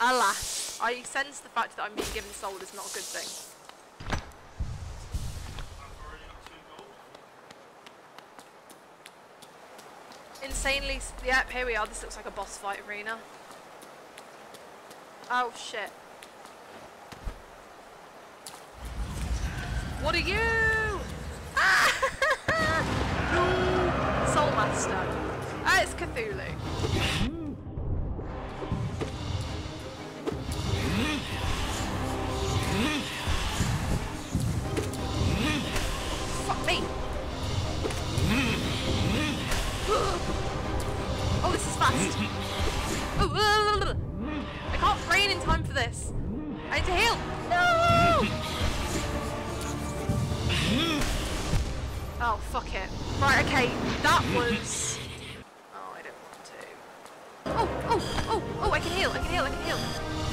Alas, I sense the fact that I'm being given soul is not a good thing. Insanely, yeah, here we are. This looks like a boss fight arena. Oh shit. What are you? No. Soul Master. Ah, it's Cthulhu. Fuck me. Oh, this is fast. I can't brain in time for this. I need to heal. No! Oh, fuck it. Right, okay. That was... Oh, I don't want to. Oh, I can heal, I can heal, I can heal.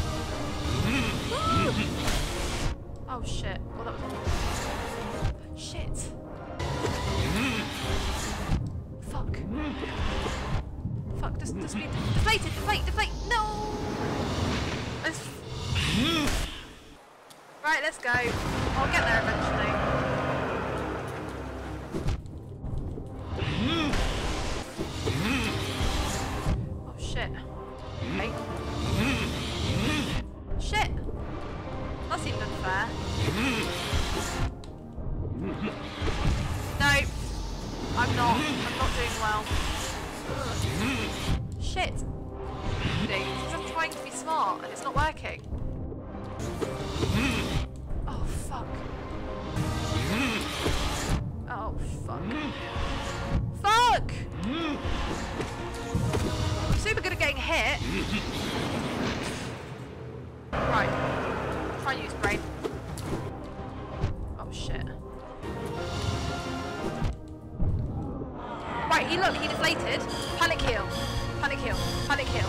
Oh, shit. Well, that was... Shit. Fuck. Fuck, just be deflated, deflate, no! Right, let's go. I'll get there eventually. Oh shit. Okay. Shit! That seemed unfair. No. I'm not doing well. Shit. Because I'm trying to be smart and it's not working. Oh fuck. Oh fuck. Fuck! I'm super good at getting hit. Right. Try and use brain. Oh shit. Right, he deflated. Panic heal. Panic heal. Panic heal.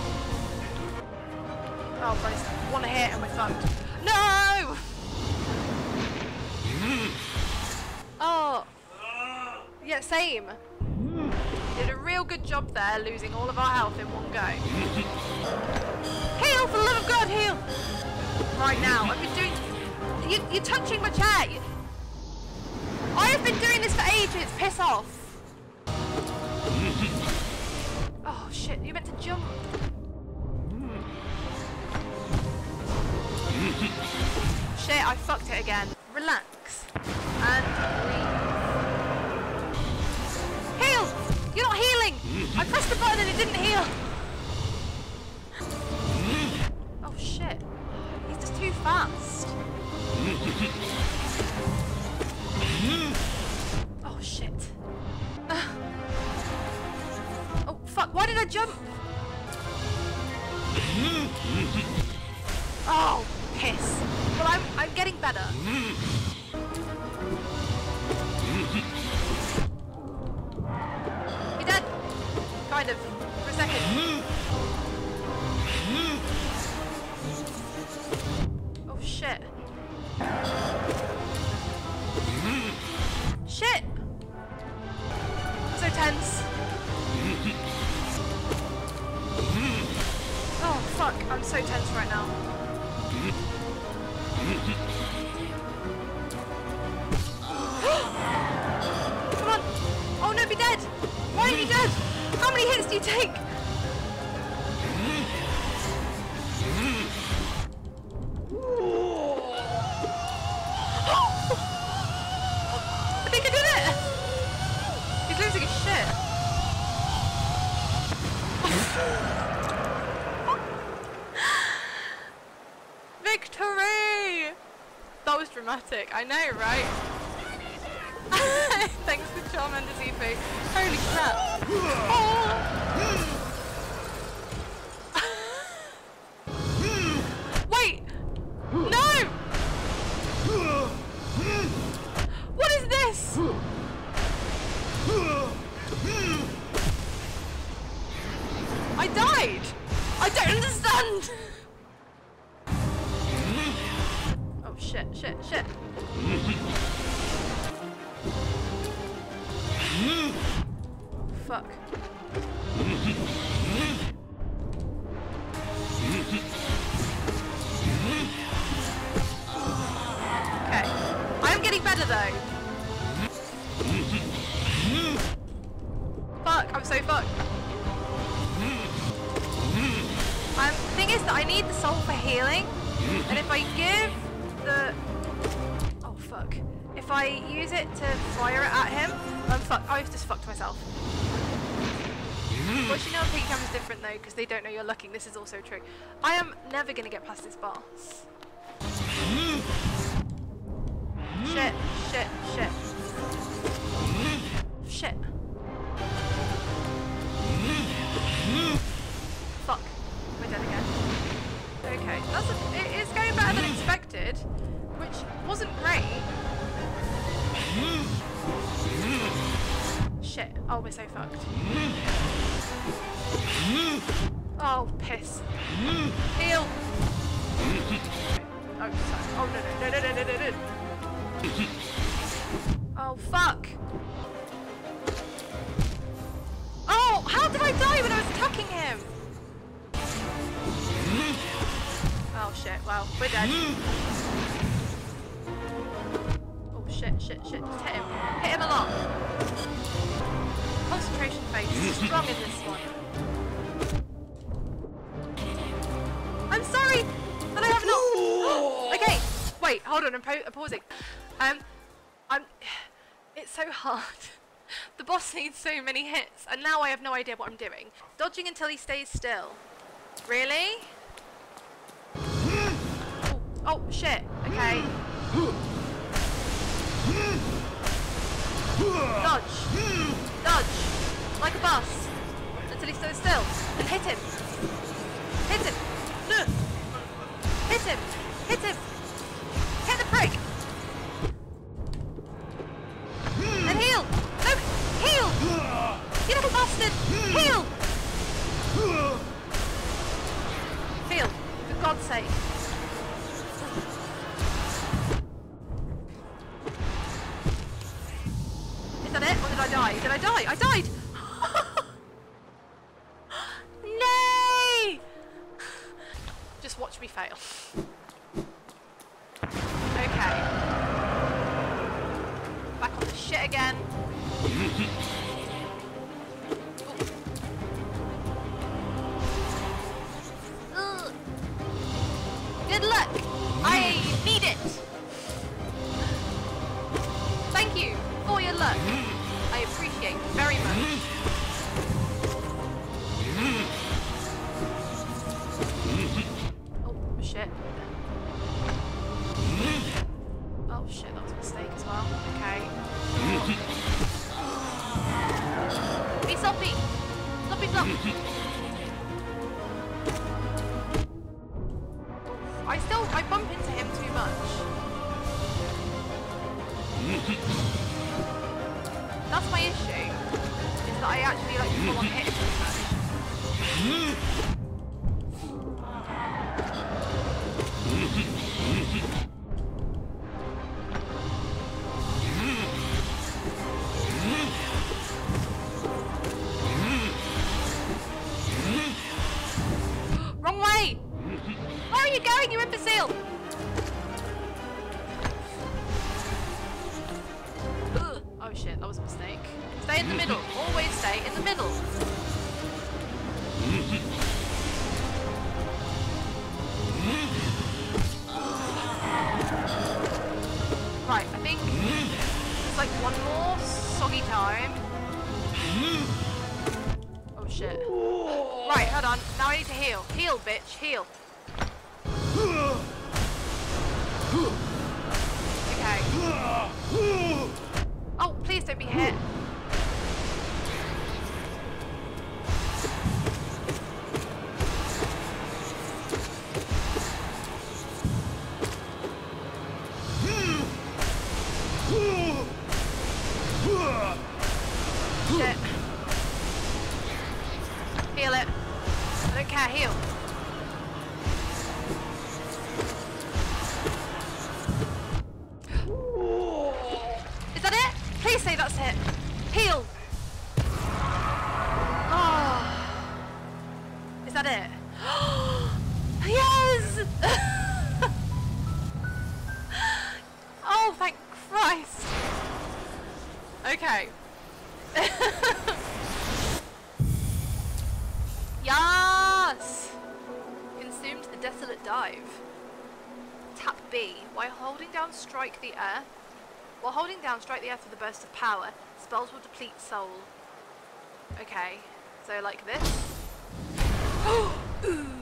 Oh Christ. One hit and we're fucked. No! Oh. Yeah, same. Did a real good job there, losing all of our health in one go. Heal, for the love of God, heal! Right now, I've been doing... You're touching my chair! I have been doing this for ages, piss off! Oh shit, you meant to jump. Shit, I fucked it again. Relax. And breathe. Heal! You're not healing! I pressed the button and it didn't heal! Oh shit. He's just too fast. Oh shit. Oh fuck, why did I jump? Oh, piss. Well, I'm getting better. You're dead. Kind of. For a second. Oh shit. Shit! I'm so tense. Oh fuck, I'm so tense right now. Come on! Oh no, be dead! Why are you dead? How many hits do you take? I think I did it! He's losing his shit. Victory! That was dramatic. I know, right? Thanks to Charmander ZP. Holy crap. Oh. Wait! No! What is this? I died! I don't understand! Oh shit, shit, shit. Fuck. harder though. Fuck, I'm so fucked. The thing is that I need the soul for healing, and if I give the... Oh fuck. If I use it to fire it at him, I'm fucked. I've just fucked myself. But you know, pink camera's different though, because they don't know you're looking. This is also true. I am never going to get past this boss. Shit, shit, shit. Shit. Fuck. We're dead again. Okay, it is going better than expected, which wasn't great. Shit. Oh, we're so fucked. Oh, piss. Heal. Oh, sorry. Oh, no. Oh, fuck. Oh, how did I die when I was attacking him? Oh, shit. Well, we're dead. Oh, shit. Just hit him. Hit him a lot. Concentration phase. Strong in this one. I'm sorry that I have not... Okay. Wait, hold on. I'm pausing. It's so hard. The boss needs so many hits, and now I have no idea what I'm doing. Dodging until he stays still. Really? Oh, shit. Okay. Dodge. Like a boss. Until he stays still. And hit him. Hit him. Hit him. Hit the prick. And heal. No, heal. You little bastard. Heal. Heal. For God's sake. Is that it? Or did I die? Did I die? I died! Nay! Just watch me fail. Okay. Back on the shit again. Good luck! I need it! Thank you for your luck. I appreciate it very much. Oh, shit. Oh, shit, that was a mistake as well. Okay. Be sloppy! Sloppy! I bump into him too much. That's my issue, is that I actually like full on hit too much. Wrong way! Where are you going, you imbecile? Oh shit, that was a mistake. Stay in the middle. Always stay in the middle. Right, I think it's like one more soggy time. Oh shit. Right, hold on. Now I need to heal. Heal, bitch. Heal. Okay. Oh, please don't be hit. Shit. Heal it. I don't care, heal. Is that it? Please say that's it. Heal. Oh. Is that it? Yes! Oh, thank Christ. Okay. Yes! Consumed the desolate dive. Tap B. While holding down, strike the air. While holding down, strike the earth with a burst of power. Spells will deplete soul. Okay, so like this. Ooh.